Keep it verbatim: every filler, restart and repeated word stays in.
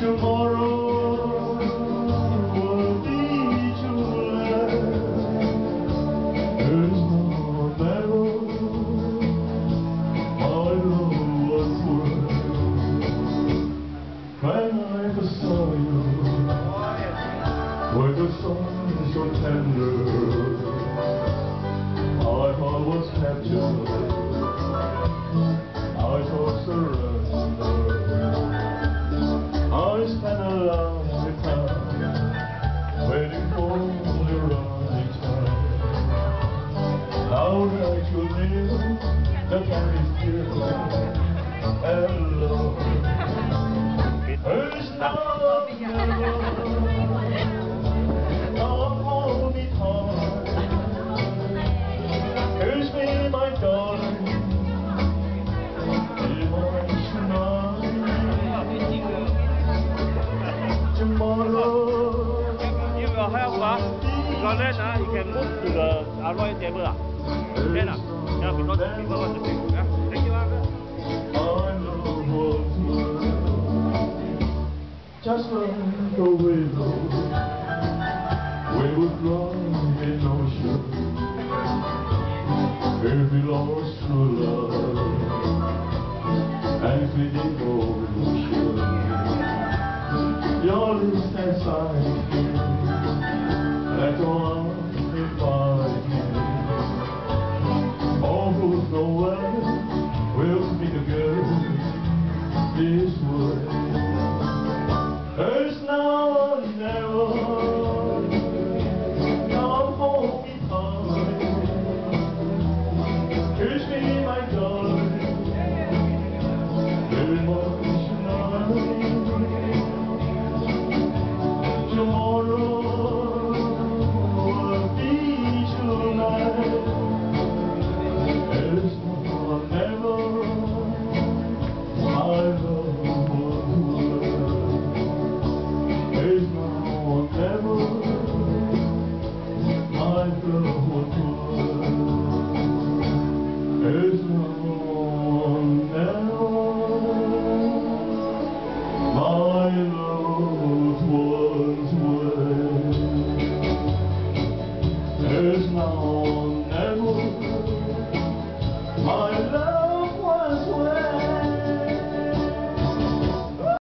Tomorrow will be too late. There's no matter my love was worth. When I saw you, where the sun so tender, my heart was captured. I thought surrender. I spent a lifetime waiting for the right time. Now that you live, the time is still hello. There's no never. Now hold me tight. Here's me, my darling. You will help us because then uh, you can move to the alloy table. Uh. Then, uh, yeah, because the people want to take. Yeah. Thank you. Just like the window, we would run in ocean. If we lost true love, and if we did ocean, your lips and sight, let go.